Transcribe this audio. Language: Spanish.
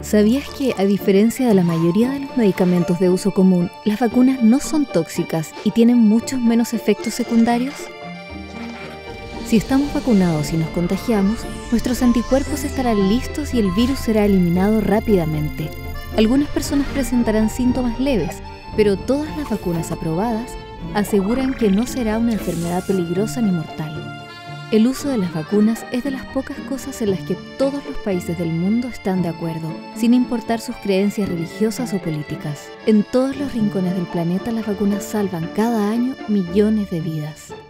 ¿Sabías que, a diferencia de la mayoría de los medicamentos de uso común, las vacunas no son tóxicas y tienen muchos menos efectos secundarios? Si estamos vacunados y nos contagiamos, nuestros anticuerpos estarán listos y el virus será eliminado rápidamente. Algunas personas presentarán síntomas leves, pero todas las vacunas aprobadas aseguran que no será una enfermedad peligrosa ni mortal. El uso de las vacunas es de las pocas cosas en las que todos los países del mundo están de acuerdo, sin importar sus creencias religiosas o políticas. En todos los rincones del planeta, las vacunas salvan cada año millones de vidas.